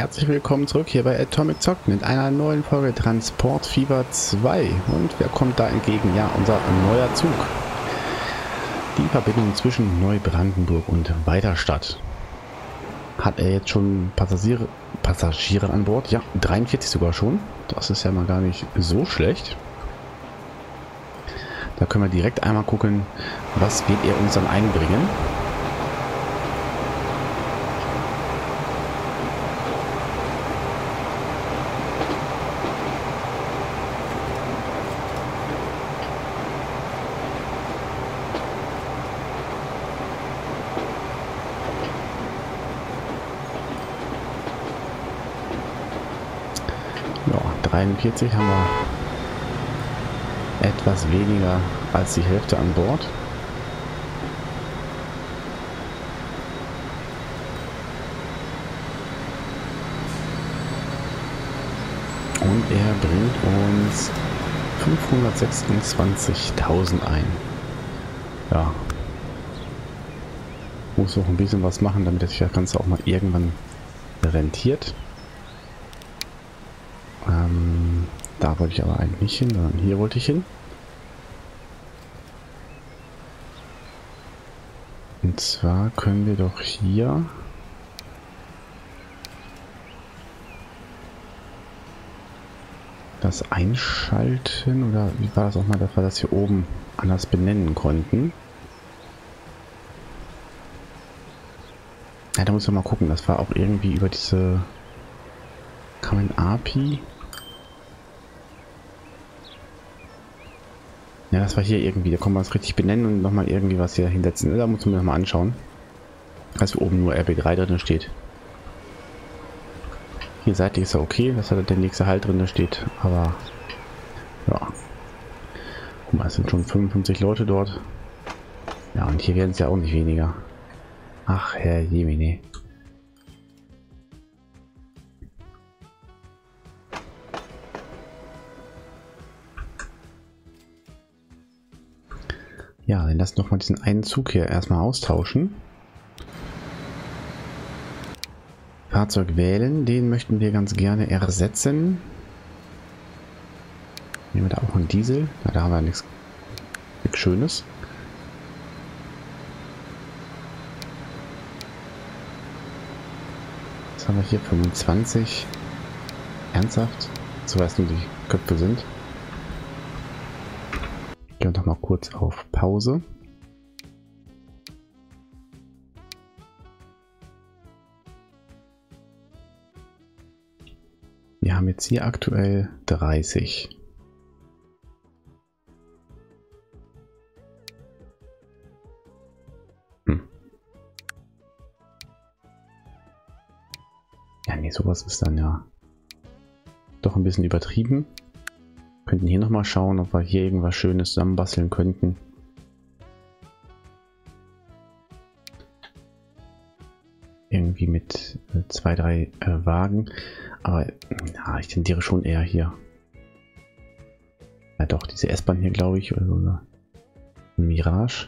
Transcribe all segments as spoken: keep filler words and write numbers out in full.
herzlich willkommen zurück hier bei Atomic Zock mit einer neuen Folge Transport Fever zwei. Und wer kommt da entgegen? Ja, unser neuer Zug. Die Verbindung zwischen Neubrandenburg und Weiterstadt. Hat er jetzt schon Passagiere, Passagiere an Bord? Ja, dreiundvierzig sogar schon. Das ist ja mal gar nicht so schlecht. Da können wir direkt einmal gucken, was wird er uns dann einbringen. dreiundvierzig haben wir etwas weniger als die Hälfte an Bord. Und er bringt uns fünfhundertsechsundzwanzigtausend ein. Ja. Muss auch ein bisschen was machen, damit sich das Ganze auch mal irgendwann rentiert. Ähm, da wollte ich aber eigentlich nicht hin, sondern hier wollte ich hin. Und zwar können wir doch hier das einschalten, oder wie war das auch mal, dass wir das hier oben anders benennen konnten. Ja, da muss man mal gucken, das war auch irgendwie über diese Common A P I. Ja, das war hier irgendwie, da kann man es richtig benennen und nochmal irgendwie was hier hinsetzen. Da muss man noch mal anschauen. Dass oben nur R B drei drin steht. Hier seitlich ist ja okay, dass da der nächste Halt drin steht, aber ja. Guck mal, es sind schon fünfundfünfzig Leute dort. Ja, und hier werden es ja auch nicht weniger. Ach, Herr Jemine. Ja, dann lass noch mal diesen einen Zug hier erstmal austauschen. Fahrzeug wählen, den möchten wir ganz gerne ersetzen. Nehmen wir da auch einen Diesel. Ja, da haben wir nichts, nichts Schönes. Was haben wir hier? fünfundzwanzig. Ernsthaft? So was nur die Köpfe sind. Gehen wir doch mal kurz auf Pause. Wir haben jetzt hier aktuell dreißig. Hm. Ja, nee, sowas ist dann ja doch ein bisschen übertrieben. Könnten hier noch mal schauen, ob wir hier irgendwas Schönes zusammenbasteln könnten. Irgendwie mit äh, zwei, drei äh, Wagen. Aber ja, ich tendiere schon eher hier. Ja doch, diese S-Bahn hier, glaube ich, oder so eine Mirage.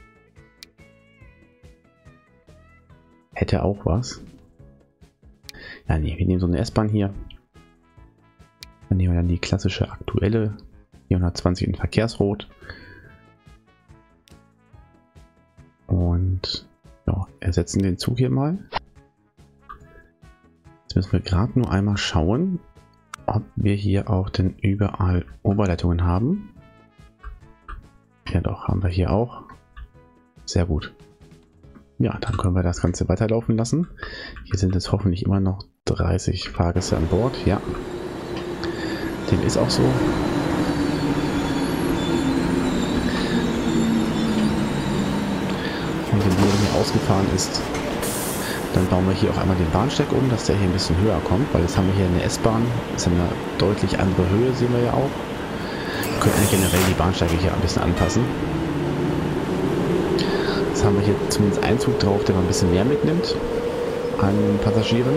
Hätte auch was. Ja, nee, wir nehmen so eine S-Bahn hier. Dann nehmen wir dann die klassische aktuelle vierhundertzwanzig in Verkehrsrot. Und ja, ersetzen den Zug hier mal. Jetzt müssen wir gerade nur einmal schauen, ob wir hier auch denn überall Oberleitungen haben. Ja doch, haben wir hier auch. Sehr gut. Ja, dann können wir das Ganze weiterlaufen lassen. Hier sind es hoffentlich immer noch dreißig Fahrgäste an Bord. Ja. Dem ist auch so. Und wenn der hier ausgefahren ist, dann bauen wir hier auch einmal den Bahnsteig um, dass der hier ein bisschen höher kommt, weil jetzt haben wir hier eine S-Bahn, das ist eine deutlich andere Höhe, sehen wir ja auch. Wir können eigentlich generell die Bahnsteige hier ein bisschen anpassen. Jetzt haben wir hier zumindest einen Zug drauf, der mal ein bisschen mehr mitnimmt an Passagieren.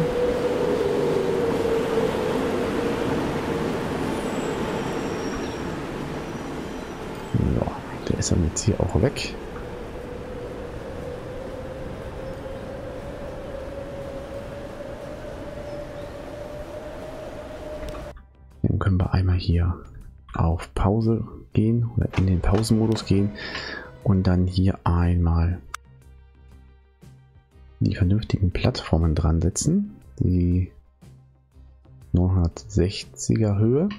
Ja, der ist dann jetzt hier auch weg. können wir einmal hier auf Pause gehen oder in den Pausenmodus gehen und dann hier einmal die vernünftigen Plattformen dran setzen. Die neunhundertsechziger Höhe.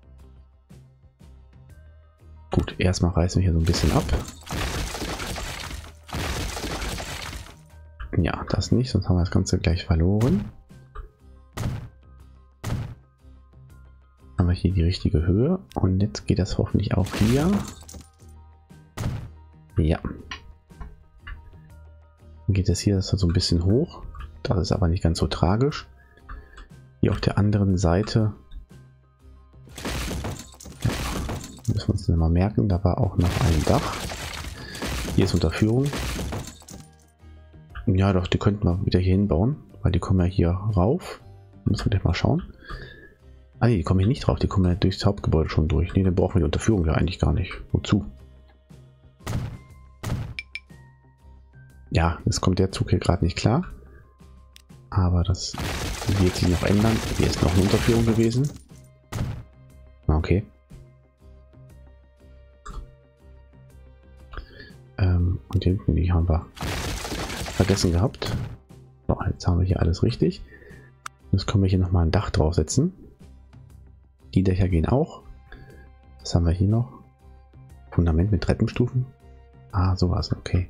Gut, erstmal reißen wir hier so ein bisschen ab. Ja, das nicht, sonst haben wir das Ganze gleich verloren. Haben wir hier die richtige Höhe und jetzt geht das hoffentlich auch hier. Ja. Dann geht es hier so ein bisschen hoch. Das ist aber nicht ganz so tragisch. Hier auf der anderen Seite müssen wir uns das mal merken, da war auch noch ein Dach. Hier ist Unterführung. Ja doch, die könnten wir wieder hier hinbauen, weil die kommen ja hier rauf. Müssen wir gleich mal schauen. Ah nee, die kommen hier nicht drauf, die kommen ja durchs Hauptgebäude schon durch. Ne, dann brauchen wir die Unterführung ja eigentlich gar nicht. Wozu? Ja, es kommt der Zug hier gerade nicht klar. Aber das wird sich noch ändern. Hier ist noch eine Unterführung gewesen. Okay. Ähm, und hier hinten, die haben wir vergessen gehabt. So, jetzt haben wir hier alles richtig. Jetzt können wir hier nochmal ein Dach draufsetzen. Die Dächer gehen auch. Was haben wir hier noch? Fundament mit Treppenstufen. Ah, sowas, okay.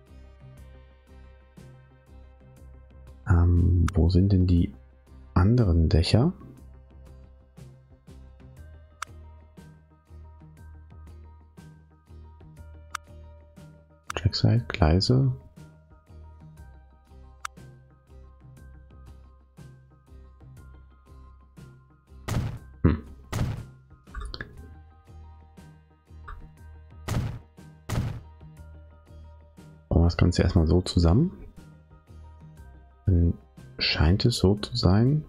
Ähm, wo sind denn die anderen Dächer? Trackside, Gleise. Hm. Bauen wir das Ganze erstmal so zusammen. Dann scheint es so zu sein,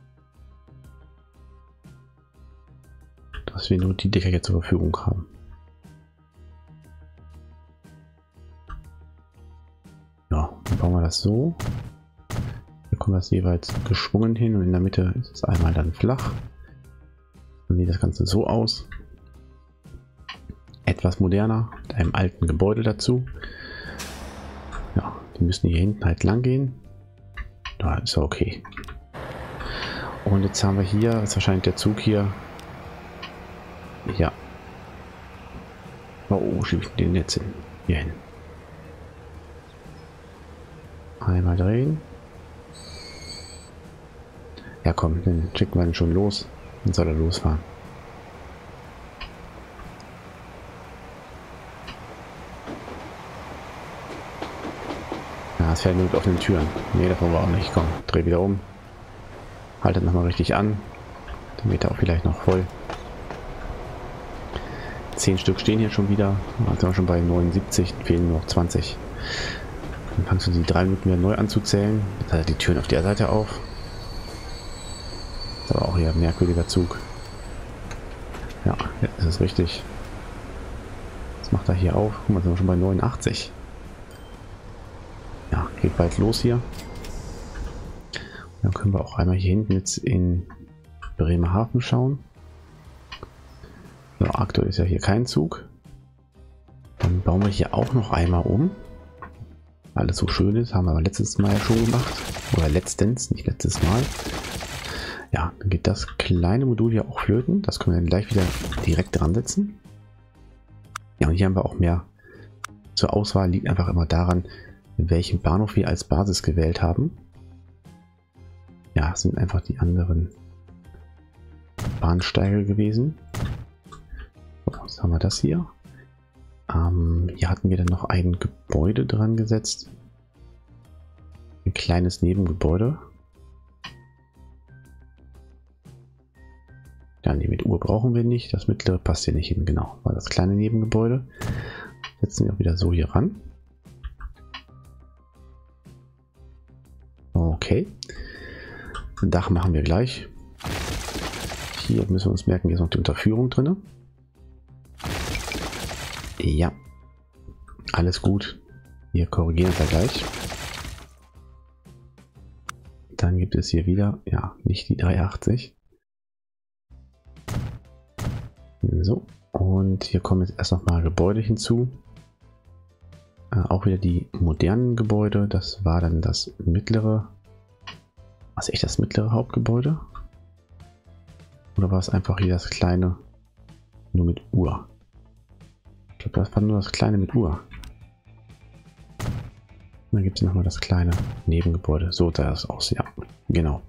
dass wir nur die Dächer jetzt zur Verfügung haben. Ja, dann bauen wir das so. Hier kommt das jeweils geschwungen hin und in der Mitte ist es einmal dann flach. Dann sieht das Ganze so aus. Etwas moderner, mit einem alten Gebäude dazu. Ja, die müssen hier hinten halt lang gehen. Da ist er okay. Und jetzt haben wir hier, ist wahrscheinlich der Zug hier. Ja. Oh, wo schiebe ich den jetzt hin? Hier hin. Einmal drehen. Ja komm, dann schicken wir ihn schon los. Dann soll er losfahren. Ja, es fährt nur auf den Türen. Ne, davon war auch nicht. Komm, dreh wieder um. Haltet nochmal richtig an. Dann wird er auch vielleicht noch voll. Zehn Stück stehen hier schon wieder. Jetzt sind wir schon bei neunundsiebzig. Fehlen nur noch zwanzig. Dann fangst du die drei Minuten wieder neu anzuzählen. Jetzt hat er die Türen auf der Seite auf. Das ist aber auch hier ein merkwürdiger Zug. Ja, jetzt ist es richtig. Was macht er hier auf? Guck mal, sind wir schon bei neunundachtzig. Ja, geht bald los hier. Und dann können wir auch einmal hier hinten jetzt in Bremerhaven schauen. So, aktuell ist ja hier kein Zug. Dann bauen wir hier auch noch einmal um. Alles so schön ist, haben wir aber letztes Mal ja schon gemacht. Oder letztens, nicht letztes Mal. Ja, dann geht das kleine Modul hier auch flöten. Das können wir dann gleich wieder direkt dran setzen. Ja, und hier haben wir auch mehr zur Auswahl. Liegt einfach immer daran, welchen Bahnhof wir als Basis gewählt haben. Ja, sind einfach die anderen Bahnsteige gewesen. So, was haben wir das hier? Ähm, hier hatten wir dann noch ein Gebäude dran gesetzt. Ein kleines Nebengebäude. Ja, die mit Uhr brauchen wir nicht. Das mittlere passt hier nicht hin. Genau, war das kleine Nebengebäude. Setzen wir auch wieder so hier ran. Okay. Ein Dach machen wir gleich. Hier müssen wir uns merken, hier ist noch die Unterführung drin. Ja. Alles gut. Wir korrigieren es ja gleich. Dann gibt es hier wieder, ja, nicht die dreihundertachtzig. So, und hier kommen jetzt erst noch mal Gebäude hinzu. Äh, auch wieder die modernen Gebäude. Das war dann das mittlere. Was echt das mittlere Hauptgebäude? Oder war es einfach hier das kleine, nur mit Uhr? Ich glaube, das war nur das kleine mit Uhr. Dann gibt es nochmal das kleine Nebengebäude. So sah das aus, ja, genau.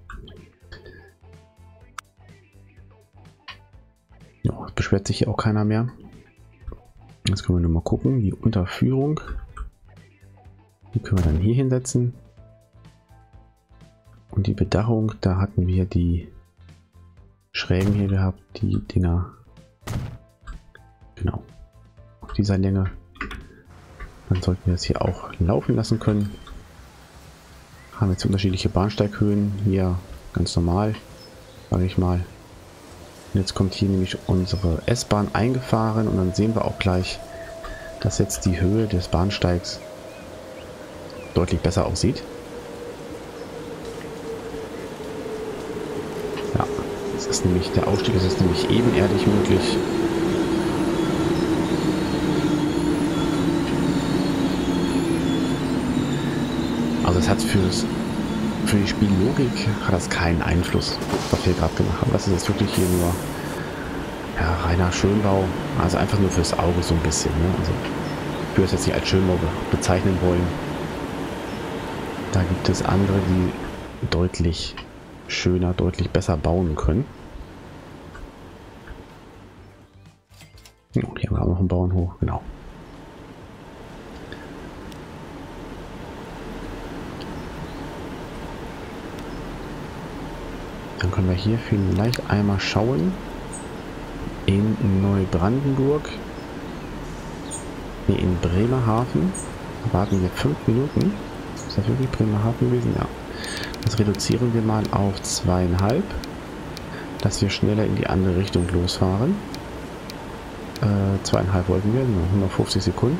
Ja, es beschwert sich hier auch keiner mehr. Jetzt können wir nur mal gucken. Die Unterführung. Die können wir dann hier hinsetzen. Und die Bedachung, da hatten wir die Schrägen hier gehabt, die Dinger. Genau. Auf dieser Länge. Dann sollten wir das hier auch laufen lassen können. Haben jetzt unterschiedliche Bahnsteighöhen. Hier ganz normal, sage ich mal. Und jetzt kommt hier nämlich unsere S-Bahn eingefahren und dann sehen wir auch gleich, dass jetzt die Höhe des Bahnsteigs deutlich besser aussieht. Ja, es ist nämlich der Ausstieg, es ist nämlich ebenerdig möglich. Also es hat fürs, für die Spiellogik hat das keinen Einfluss, was wir gerade gemacht haben. Das ist jetzt wirklich hier nur ja, reiner Schönbau, also einfach nur fürs Auge so ein bisschen. Ne? Also ich würde es jetzt nicht als Schönbau bezeichnen wollen. Da gibt es andere, die deutlich schöner, deutlich besser bauen können. Oh, hier haben wir auch noch einen Bauernhof, genau. Dann können wir hier vielleicht einmal schauen. In Neubrandenburg. Nee, in Bremerhaven. Warten wir fünf Minuten. Ist das wirklich Bremerhaven gewesen? Ja. Das reduzieren wir mal auf zweieinhalb. Dass wir schneller in die andere Richtung losfahren. Äh, zweieinhalb wollten wir, nur hundertfünfzig Sekunden.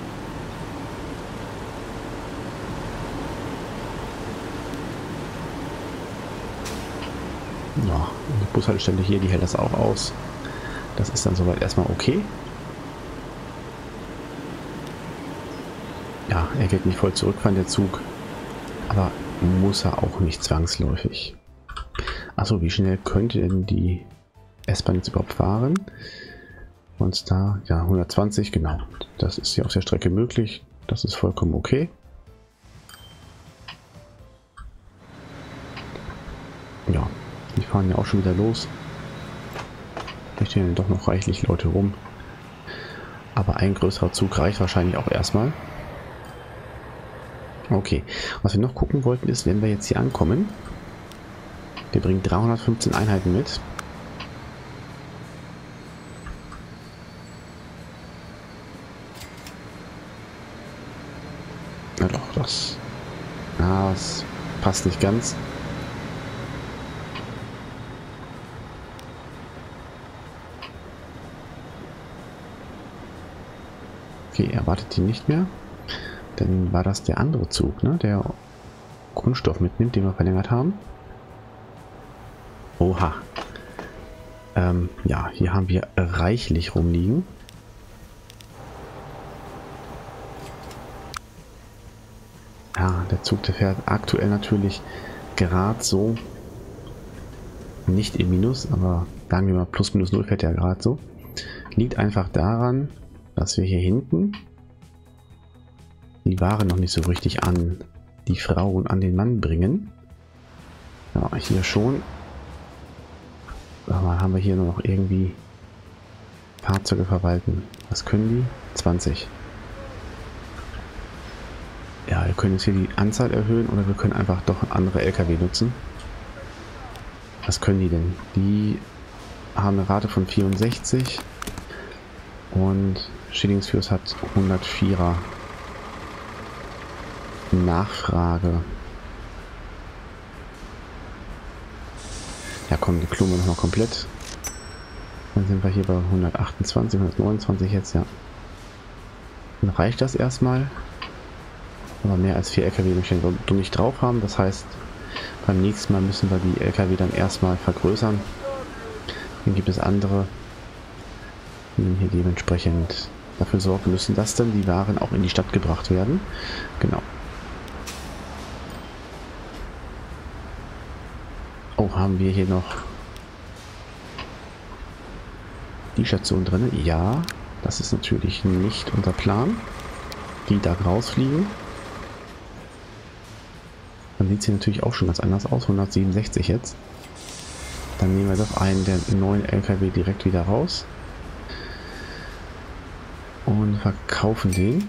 Ja, die Bushaltestelle hier, die hält das auch aus. Das ist dann soweit erstmal okay. Ja, er geht nicht voll zurückfahren, der Zug. Aber muss er auch nicht zwangsläufig. Achso, wie schnell könnte denn die S-Bahn jetzt überhaupt fahren? Und da, ja, hundertzwanzig, genau. Das ist hier auf der Strecke möglich. Das ist vollkommen okay. Ja, die fahren ja auch schon wieder los. Da stehen doch noch reichlich Leute rum. Aber ein größerer Zug reicht wahrscheinlich auch erstmal. Okay, was wir noch gucken wollten ist, wenn wir jetzt hier ankommen. Der bringt dreihundertfünfzehn Einheiten mit. Na doch, das, ja, das passt nicht ganz. Okay, er wartet ihn nicht mehr. Dann war das der andere Zug, ne, der Grundstoff mitnimmt, den wir verlängert haben. Oha. Ähm, ja, hier haben wir reichlich rumliegen. Ja, der Zug, der fährt aktuell natürlich gerade so. Nicht im Minus, aber sagen wir mal plus minus null fährt er gerade so. Liegt einfach daran, dass wir hier hinten die Ware noch nicht so richtig an die Frau und an den Mann bringen. Ja, hier schon. Aber haben wir hier nur noch irgendwie Fahrzeuge verwalten. Was können die? zwanzig. Ja, wir können jetzt hier die Anzahl erhöhen oder wir können einfach doch andere L K W nutzen. Was können die denn? Die haben eine Rate von vierundsechzig und Schillingsfürst hat hundertvierer Nachfrage. Ja komm, die klumen wir noch mal komplett. Dann sind wir hier bei hundertachtundzwanzig, hundertneunundzwanzig jetzt, ja. Dann reicht das erstmal. Aber mehr als vier L K W möchte ich nicht drauf haben. Das heißt, beim nächsten Mal müssen wir die L K W dann erstmal vergrößern. Dann gibt es andere Und hier dementsprechend dafür sorgen müssen, dass dann die Waren auch in die Stadt gebracht werden. Genau. Oh, haben wir hier noch die Station drin? Ja, das ist natürlich nicht unser Plan, die da rausfliegen. Dann sieht sie natürlich auch schon ganz anders aus, hundertsiebenundsechzig jetzt. Dann nehmen wir doch einen der neuen L K W direkt wieder raus und verkaufen den.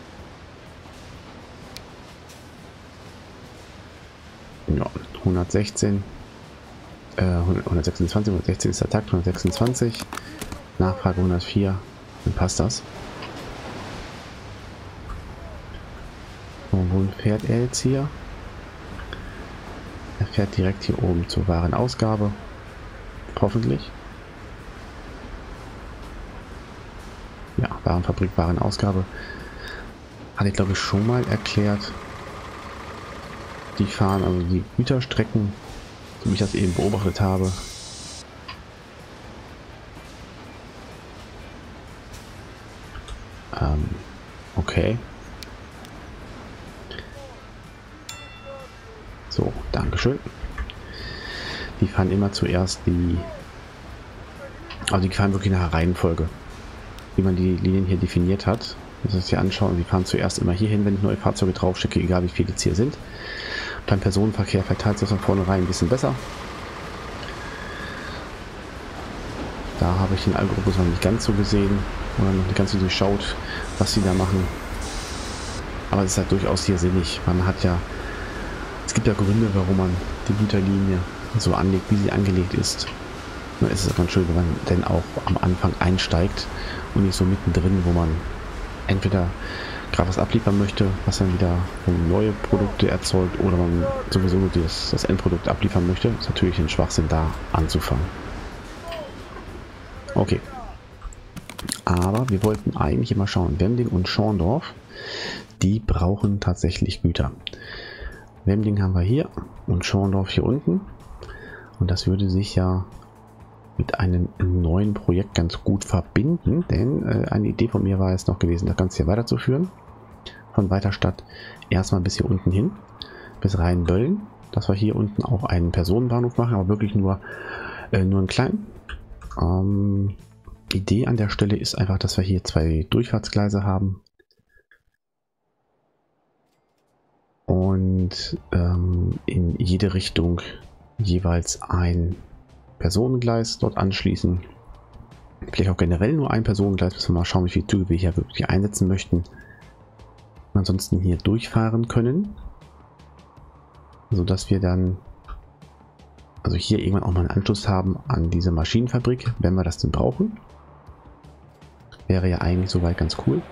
Ja, hundertsechzehn, äh, hundertsechsundzwanzig, hundertsechzehn ist der Takt, hundertsechsundzwanzig, Nachfrage hundertvier, dann passt das. Und wohin fährt er jetzt hier? Er fährt direkt hier oben zur Warenausgabe. Hoffentlich. Ja, Warenfabrik, Warenausgabe. Hatte ich glaube ich schon mal erklärt. Die fahren also die Güterstrecken, so wie ich das eben beobachtet habe. Ähm, okay. So, Dankeschön. Die fahren immer zuerst die... Also die fahren wirklich nach der Reihenfolge, wie man die Linien hier definiert hat. Das ist hier anschauen. Die fahren zuerst immer hier hin, wenn ich neue Fahrzeuge draufstecke, egal wie viele es hier sind. Beim Personenverkehr verteilt sich das von vornherein ein bisschen besser. Da habe ich den Algorithmus noch nicht ganz so gesehen oder noch nicht ganz so durchschaut, was sie da machen. Aber es ist halt durchaus hier sinnig. Man hat ja, es gibt ja Gründe, warum man die Güterlinie so anlegt, wie sie angelegt ist. Und es ist ganz schön, wenn man denn auch am Anfang einsteigt und nicht so mittendrin, wo man entweder gerade was abliefern möchte, was dann wieder neue Produkte erzeugt, oder man sowieso nur das, das Endprodukt abliefern möchte. Ist natürlich ein Schwachsinn, da anzufangen. Okay. Aber wir wollten eigentlich immer schauen, Wemding und Schorndorf, die brauchen tatsächlich Güter. Wemding haben wir hier und Schorndorf hier unten. Und das würde sich ja mit einem neuen Projekt ganz gut verbinden, denn äh, eine Idee von mir war es noch gewesen, das Ganze hier weiterzuführen. Von Weiterstadt erstmal bis hier unten hin, bis Rheinböllen, dass wir hier unten auch einen Personenbahnhof machen, aber wirklich nur, äh, nur einen kleinen. Ähm, Idee an der Stelle ist einfach, dass wir hier zwei Durchfahrtsgleise haben und ähm, in jede Richtung jeweils ein Personengleis dort anschließen. Vielleicht auch generell nur ein Personengleis, müssen wir mal schauen, wie viele Züge wir hier wirklich einsetzen möchten. Und ansonsten hier durchfahren können, so dass wir dann also hier irgendwann auch mal einen Anschluss haben an diese Maschinenfabrik, wenn wir das denn brauchen. Wäre ja eigentlich soweit ganz cool.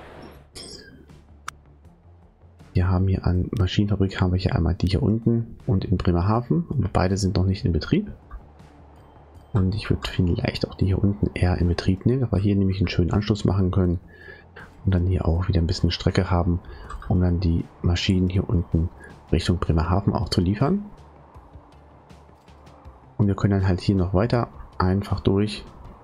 Wir haben hier an Maschinenfabrik haben wir hier einmal die hier unten und in Bremerhaven. Und beide sind noch nicht in Betrieb. Und ich würde vielleicht auch die hier unten eher in Betrieb nehmen, dass wir hier nämlich einen schönen Anschluss machen können. Und dann hier auch wieder ein bisschen Strecke haben, um dann die Maschinen hier unten Richtung Bremerhaven auch zu liefern. Und wir können dann halt hier noch weiter einfach durch.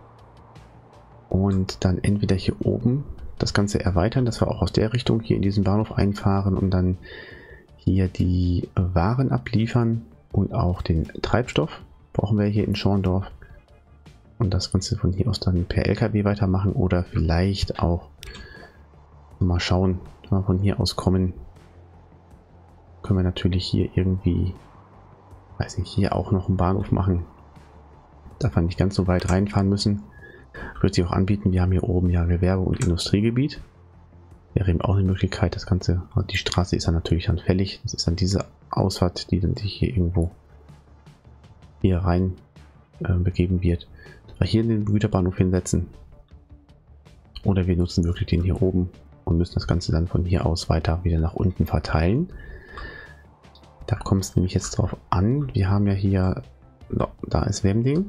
Und dann entweder hier oben das Ganze erweitern, dass wir auch aus der Richtung hier in diesen Bahnhof einfahren und dann hier die Waren abliefern und auch den Treibstoff brauchen wir hier in Schorndorf. Und das Ganze von hier aus dann per L K W weitermachen oder vielleicht auch mal schauen, wenn wir von hier aus kommen, können wir natürlich hier irgendwie, weiß nicht, hier auch noch einen Bahnhof machen. Darf man nicht ganz so weit reinfahren müssen. Wird sich auch anbieten. Wir haben hier oben ja Gewerbe- und Industriegebiet. Wäre eben auch eine Möglichkeit, das Ganze, die Straße ist dann natürlich dann fällig. Das ist dann diese Ausfahrt, die dann sich hier irgendwo hier rein äh, begeben wird. Dass wir hier den Güterbahnhof hinsetzen. Oder wir nutzen wirklich den hier oben und müssen das Ganze dann von hier aus weiter wieder nach unten verteilen. Da kommt es nämlich jetzt drauf an. Wir haben ja hier, no, da ist Wemding.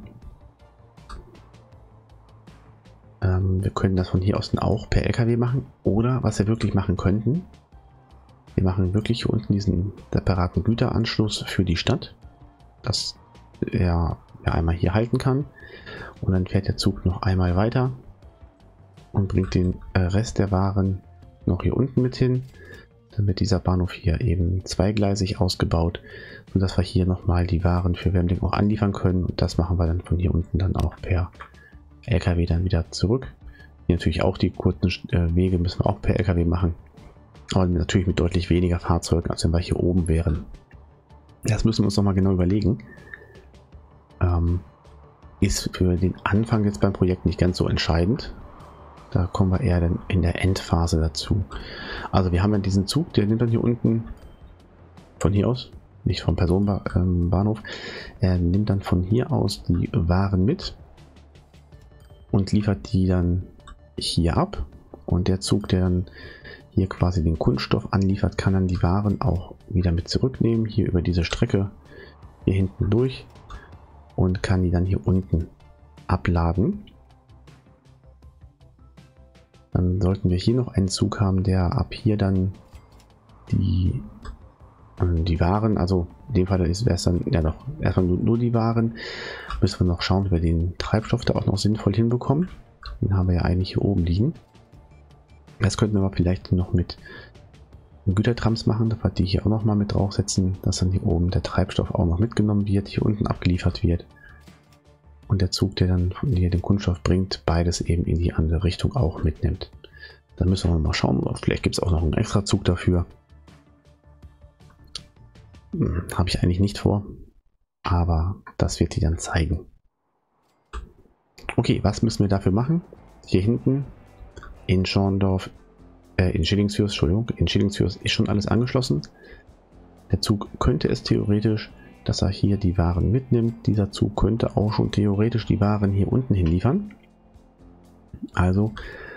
Ähm, wir können das von hier aus dann auch per L K W machen. Oder was wir wirklich machen könnten, wir machen wirklich hier unten diesen separaten Güteranschluss für die Stadt, dass er ja einmal hier halten kann. Und dann fährt der Zug noch einmal weiter und bringt den Rest der Waren noch hier unten mit hin. Dann wird dieser Bahnhof hier eben zweigleisig ausgebaut, sodass wir hier nochmal die Waren für Wembley auch anliefern können. Und das machen wir dann von hier unten dann auch per L K W dann wieder zurück. Hier natürlich auch die kurzen äh, Wege müssen wir auch per L K W machen, aber natürlich mit deutlich weniger Fahrzeugen, als wenn wir hier oben wären. Das müssen wir uns nochmal genau überlegen. Ähm, ist für den Anfang jetzt beim Projekt nicht ganz so entscheidend. Da kommen wir eher dann in der Endphase dazu. Also wir haben dann diesen Zug, der nimmt dann hier unten von hier aus, nicht vom Personenbahnhof, er nimmt dann von hier aus die Waren mit und liefert die dann hier ab. Und der Zug, der dann hier quasi den Kunststoff anliefert, kann dann die Waren auch wieder mit zurücknehmen, hier über diese Strecke hier hinten durch und kann die dann hier unten abladen. Dann sollten wir hier noch einen Zug haben, der ab hier dann die, äh, die Waren, also in dem Fall wäre es dann ja noch erstmal nur, nur die Waren. Müssen wir noch schauen, wie wir den Treibstoff da auch noch sinnvoll hinbekommen. Den haben wir ja eigentlich hier oben liegen. Das könnten wir aber vielleicht noch mit Gütertrams machen, dass wir die hier auch noch mal mit draufsetzen, dass dann hier oben der Treibstoff auch noch mitgenommen wird, hier unten abgeliefert wird. Und der Zug, der dann von hier den Kunststoff bringt, beides eben in die andere Richtung auch mitnimmt. Dann müssen wir mal schauen, vielleicht gibt es auch noch einen extra Zug dafür. Hm, habe ich eigentlich nicht vor, aber das wird die dann zeigen. Okay, was müssen wir dafür machen? Hier hinten in Schorndorf, äh, in Schillingsfürst, Entschuldigung, in Schillingsfürst ist schon alles angeschlossen. Der Zug könnte es theoretisch, dass er hier die Waren mitnimmt. Dieser Zug könnte auch schon theoretisch die Waren hier unten hinliefern. Also,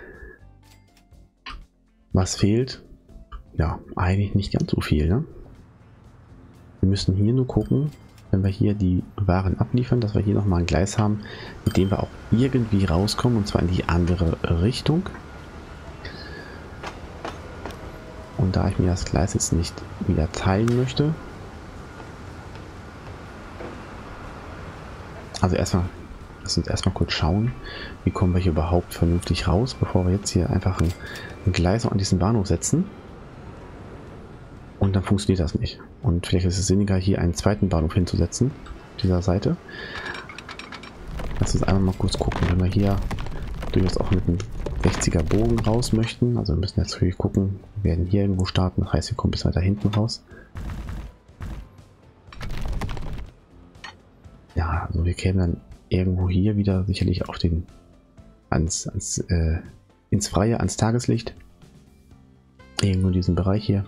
was fehlt? Ja, eigentlich nicht ganz so viel, ne? Wir müssen hier nur gucken, wenn wir hier die Waren abliefern, dass wir hier nochmal ein Gleis haben, mit dem wir auch irgendwie rauskommen, und zwar in die andere Richtung. Und da ich mir das Gleis jetzt nicht wieder teilen möchte, also erstmal, lass uns erstmal kurz schauen, wie kommen wir hier überhaupt vernünftig raus, bevor wir jetzt hier einfach ein, ein Gleis an diesen Bahnhof setzen. Und dann funktioniert das nicht. Und vielleicht ist es sinniger, hier einen zweiten Bahnhof hinzusetzen, dieser Seite. Lass uns einmal mal kurz gucken, wenn wir hier durchaus auch mit einem sechziger Bogen raus möchten. Also wir müssen jetzt natürlich gucken, wir werden hier irgendwo starten, das heißt, wir kommen bis weiter hinten raus. Ja, also wir kämen dann irgendwo hier wieder sicherlich auf den, ans, ans, äh, ins Freie, ans Tageslicht. Irgendwo in diesem Bereich hier.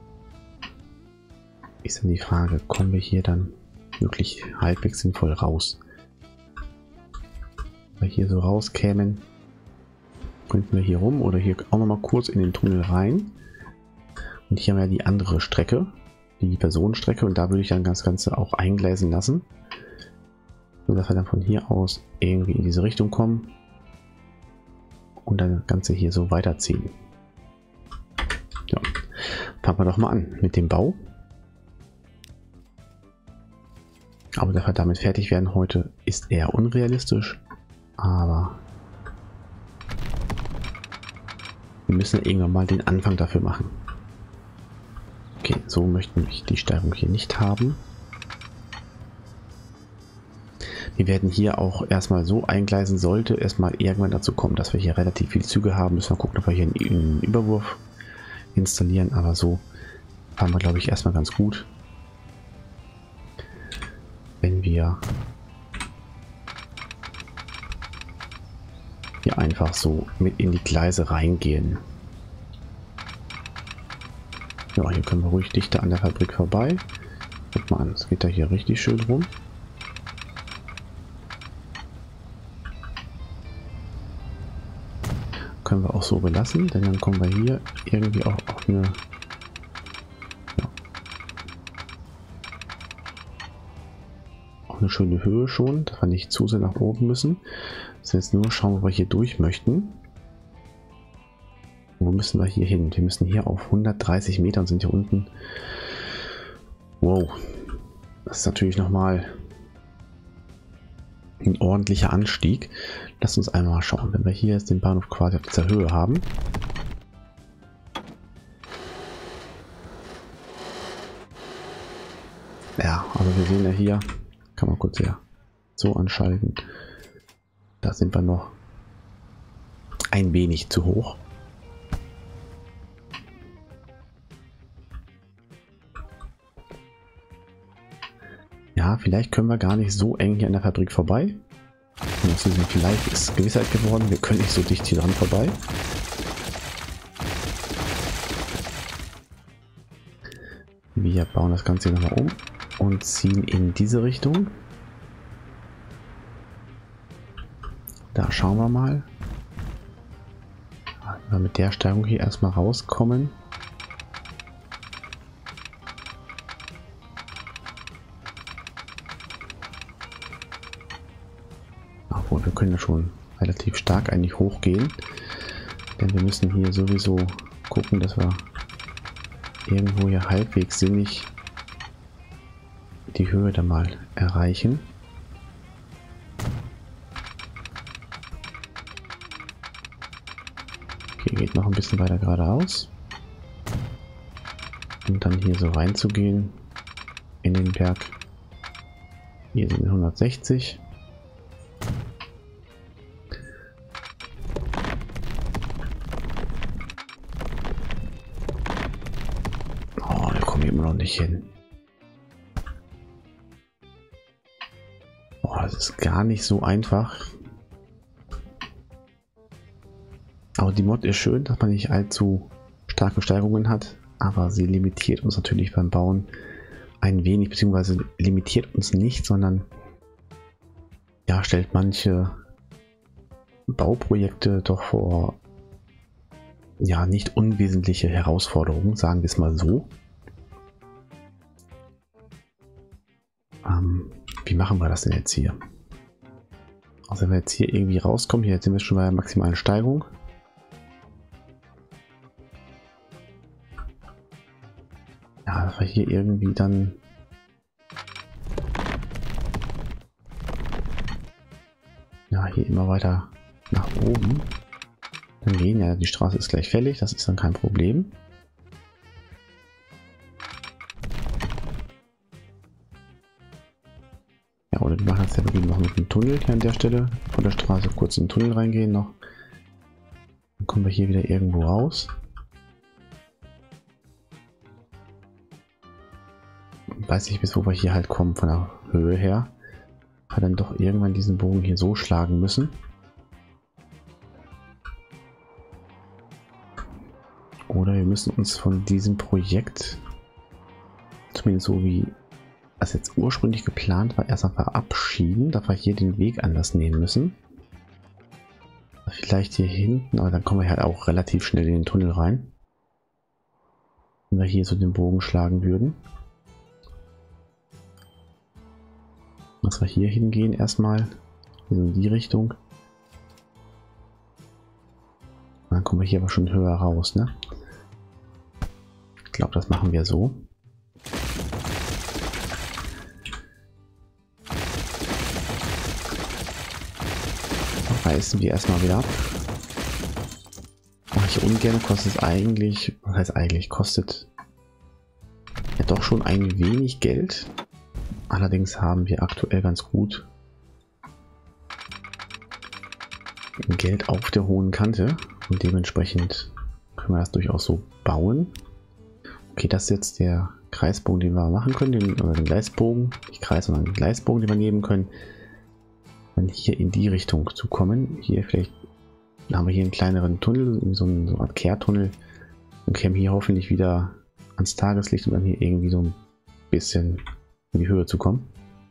Ist dann die Frage, kommen wir hier dann wirklich halbwegs sinnvoll raus? Wenn wir hier so rauskämen, könnten wir hier rum oder hier auch noch mal kurz in den Tunnel rein. Und hier haben wir die andere Strecke, die Personenstrecke, und da würde ich dann das Ganze auch eingleisen lassen. So dass wir dann von hier aus irgendwie in diese Richtung kommen und dann das Ganze hier so weiterziehen. Ja. Fangen wir doch mal an mit dem Bau. Aber dass wir damit fertig werden heute, ist eher unrealistisch. Aber wir müssen irgendwann mal den Anfang dafür machen. Okay, so möchten wir die Steuerung hier nicht haben. Wir werden hier auch erstmal so eingleisen, sollte erstmal irgendwann dazu kommen, dass wir hier relativ viele Züge haben. Müssen wir gucken, ob wir hier einen Überwurf installieren. Aber so fahren wir, glaube ich, erstmal ganz gut. Wenn wir hier einfach so mit in die Gleise reingehen. Ja, hier können wir ruhig dichter an der Fabrik vorbei. Guck mal an, es geht da hier richtig schön rum. Können wir auch so belassen, denn dann kommen wir hier irgendwie auch auf eine, ja, auf eine schöne Höhe schon, dass wir nicht zu sehr nach oben müssen. Das jetzt nur schauen, wo wir hier durch möchten. Wo müssen wir hier hin? Wir müssen hier auf hundertdreißig Metern sind hier unten. Wow, das ist natürlich noch mal ein ordentlicher Anstieg. Lass uns einmal schauen, wenn wir hier jetzt den Bahnhof quasi auf dieser Höhe haben. Ja, also wir sehen ja hier, kann man kurz hier so anschalten. Da sind wir noch ein wenig zu hoch. Ja, vielleicht können wir gar nicht so eng hier an der Fabrik vorbei. Vielleicht ist Gewissheit geworden, wir können nicht so dicht hier dran vorbei. Wir bauen das Ganze hier nochmal um und ziehen in diese Richtung. Da schauen wir mal. Wenn wir mit der Steigung hier erstmal rauskommen. Obwohl, wir können ja schon relativ stark eigentlich hochgehen. Denn wir müssen hier sowieso gucken, dass wir irgendwo hier halbwegs sinnig die Höhe da mal erreichen. Okay, geht noch ein bisschen weiter geradeaus. Und dann hier so reinzugehen in den Berg. Hier sind wir hundertsechzig. Oh, da kommen wir immer noch nicht hin. Oh, das ist gar nicht so einfach. Aber die Mod ist schön, dass man nicht allzu starke Steigerungen hat, aber sie limitiert uns natürlich beim Bauen ein wenig, beziehungsweise limitiert uns nicht, sondern ja, stellt manche Bauprojekte doch vor ja nicht unwesentliche Herausforderungen, sagen wir es mal so. Ähm, wie machen wir das denn jetzt hier? Also wenn wir jetzt hier irgendwie rauskommen, hier sind wir schon bei der maximalen Steigung. Ja, dass wir hier irgendwie dann ja hier immer weiter nach oben dann gehen. Ja, die Straße ist gleich fällig, das ist dann kein Problem. Ja, oder wir machen das ja wirklich noch mit dem Tunnel hier an der Stelle von der Straße kurz in den Tunnel reingehen noch. Dann kommen wir hier wieder irgendwo raus. Weiß ich, bis wo wir hier halt kommen von der Höhe her. Aber dann doch irgendwann diesen Bogen hier so schlagen müssen. Oder wir müssen uns von diesem Projekt, zumindest so wie das jetzt ursprünglich geplant war, erstmal verabschieden, da wir hier den Weg anders nehmen müssen. Vielleicht hier hinten, aber dann kommen wir halt auch relativ schnell in den Tunnel rein. Wenn wir hier so den Bogen schlagen würden. Dass wir hier hingehen erstmal, in die Richtung. Dann kommen wir hier aber schon höher raus, ne? Ich glaube, das machen wir so. Reißen wir erstmal wieder ab. Mache ich ungern, kostet es eigentlich, was heißt eigentlich, kostet ja doch schon ein wenig Geld. Allerdings haben wir aktuell ganz gut Geld auf der hohen Kante und dementsprechend können wir das durchaus so bauen. Okay, das ist jetzt der Kreisbogen, den wir machen können, den, oder den Gleisbogen, nicht Kreis, sondern den Gleisbogen, den wir nehmen können, dann hier in die Richtung zu kommen. Hier vielleicht haben wir hier einen kleineren Tunnel, so eine, so eine Art Kehrtunnel und kämen hier hoffentlich wieder ans Tageslicht und dann hier irgendwie so ein bisschen in die Höhe zu kommen.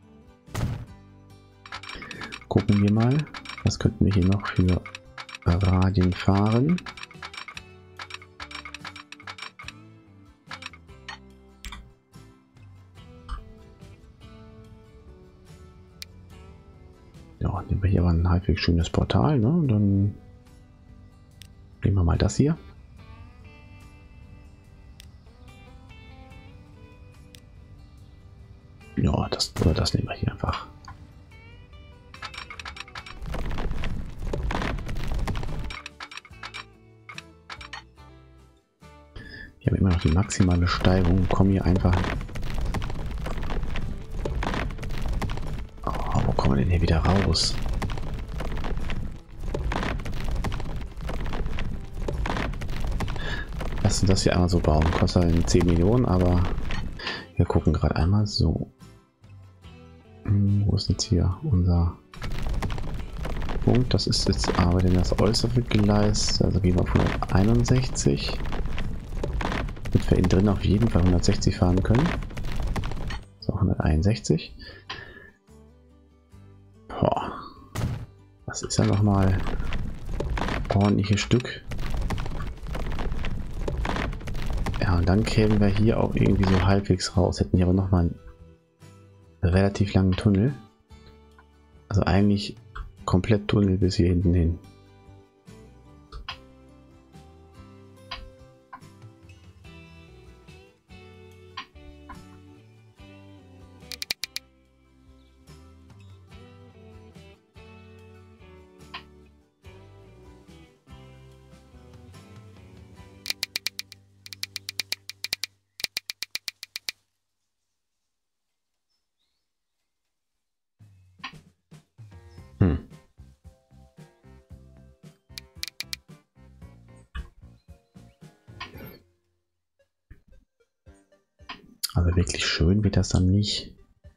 Gucken wir mal, was könnten wir hier noch für Radien fahren. Ja, nehmen wir hier aber ein halbwegs schönes Portal, ne? Und dann nehmen wir mal das hier. Ja, das oder das nehmen wir hier einfach. die maximale Steigung und komme hier einfach... Oh, wo kommen wir denn hier wieder raus? Lass uns das hier einmal so bauen. Kostet halt zehn Millionen, aber wir gucken gerade einmal so. Hm, wo ist jetzt hier unser Punkt? Das ist jetzt aber denn das äußere Gleis. Also gehen wir auf hunderteinundsechzig. Damit wir innen drin auf jeden Fall hundertsechzig fahren können. So, hunderteinundsechzig. Boah. Das ist ja nochmal ein ordentliches Stück. Ja, und dann kämen wir hier auch irgendwie so halbwegs raus. Hätten hier aber nochmal einen relativ langen Tunnel. Also eigentlich komplett Tunnel bis hier hinten hin. Hm. Also wirklich schön wird das dann nicht.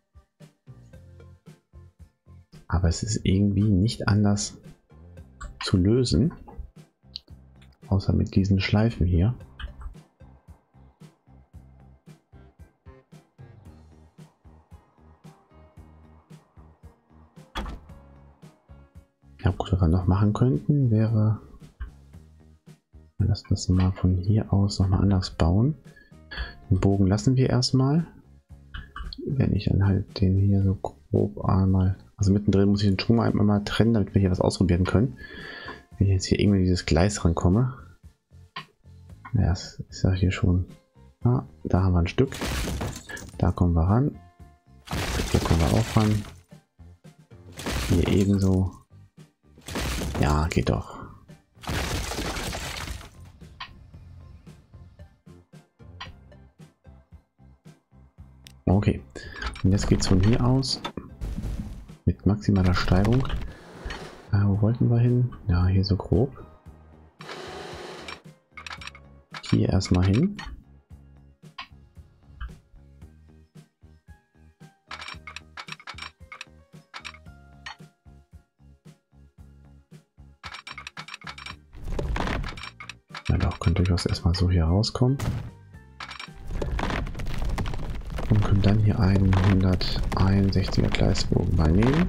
Aber es ist irgendwie nicht anders zu lösen. Außer mit diesen Schleifen hier. Ja gut, was wir noch machen könnten, wäre... Wir lassen das mal von hier aus nochmal anders bauen. Den Bogen lassen wir erstmal. Wenn ich dann halt den hier so grob einmal... Also mittendrin muss ich den Schwung einmal mal trennen, damit wir hier was ausprobieren können. Wenn ich jetzt hier irgendwie dieses Gleis rankomme. Ja, das ist ja hier schon... Ah, da haben wir ein Stück. Da kommen wir ran. Hier kommen wir auch ran. Hier ebenso. Ja, geht doch. Okay. Und jetzt geht es von hier aus mit maximaler Steigung. Äh, wo wollten wir hin? Ja, hier so grob. Hier erstmal hin. Ja, doch, können durchaus erstmal so hier rauskommen. Und können dann hier einen hunderteinundsechziger Gleisbogen mal nehmen.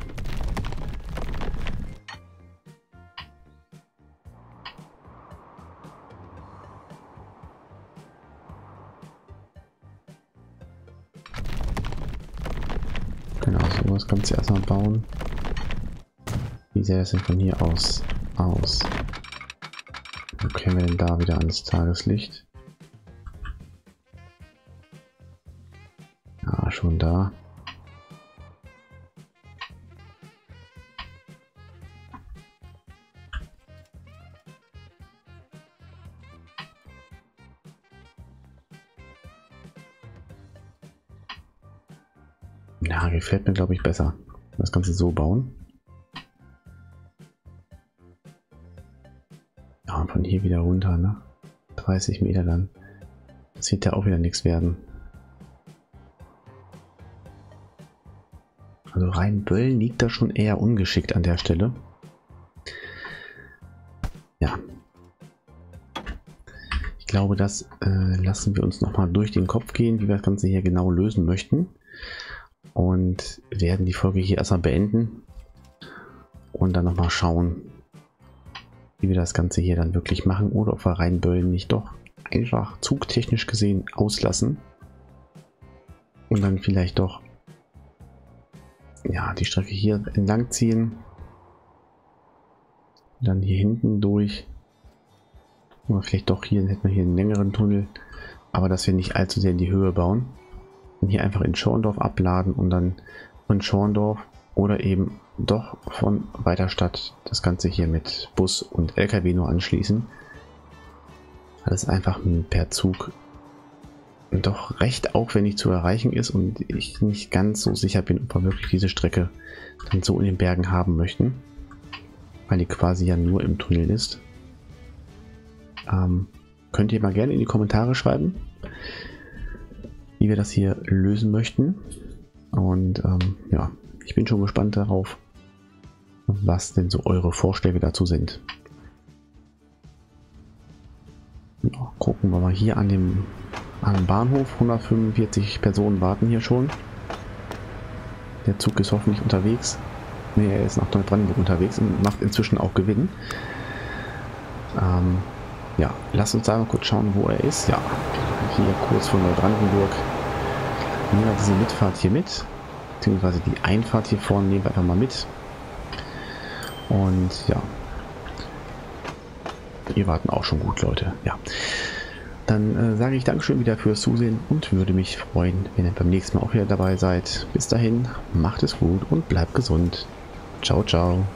Genau, so was kannst du erstmal bauen. Wie sähe es denn von hier aus aus? Wo kämen wir denn da wieder ans Tageslicht? Ja, schon da. Ja, gefällt mir, glaube ich, besser. Das Ganze so bauen. Ja, und von hier wieder runter, ne? dreißig Meter dann. Das wird ja auch wieder nichts werden. Also Rheinböllen liegt da schon eher ungeschickt an der Stelle. Ja. Ich glaube, das äh, lassen wir uns nochmal durch den Kopf gehen, wie wir das Ganze hier genau lösen möchten. Und werden die Folge hier erstmal beenden. Und dann nochmal schauen, wie wir das Ganze hier dann wirklich machen. Oder ob wir Rheinböllen nicht doch einfach zugtechnisch gesehen auslassen. Und dann vielleicht doch ja, die Strecke hier entlang ziehen. Dann hier hinten durch. Oder vielleicht doch hier, dann hätten wir hier einen längeren Tunnel. Aber dass wir nicht allzu sehr in die Höhe bauen. Und hier einfach in Schorndorf abladen und dann von Schorndorf oder eben doch von Weiterstadt das Ganze hier mit Bus und L K W nur anschließen. Alles einfach per Zug doch recht aufwendig zu erreichen ist und ich nicht ganz so sicher bin, ob wir wirklich diese Strecke dann so in den Bergen haben möchten, weil die quasi ja nur im Tunnel ist. Ähm, könnt ihr mal gerne in die Kommentare schreiben, wie wir das hier lösen möchten. Und ähm, ja, ich bin schon gespannt darauf, was denn so eure Vorschläge dazu sind. Ja, gucken wir mal hier an dem, an dem Bahnhof. hundertfünfundvierzig Personen warten hier schon. Der Zug ist hoffentlich unterwegs. Ne, er ist nach Neubrandenburg unterwegs und macht inzwischen auch Gewinn. Ähm, ja, lasst uns da mal kurz schauen, wo er ist. Ja, hier kurz vor Neubrandenburg. Nehmen wir diese Mitfahrt hier mit. Beziehungsweise die Einfahrt hier vorne nehmen wir einfach mal mit. Und ja. Ihr warten auch schon gut, Leute. Ja. Dann äh, sage ich Dankeschön wieder fürs Zusehen und würde mich freuen, wenn ihr beim nächsten Mal auch wieder dabei seid. Bis dahin, macht es gut und bleibt gesund. Ciao, ciao.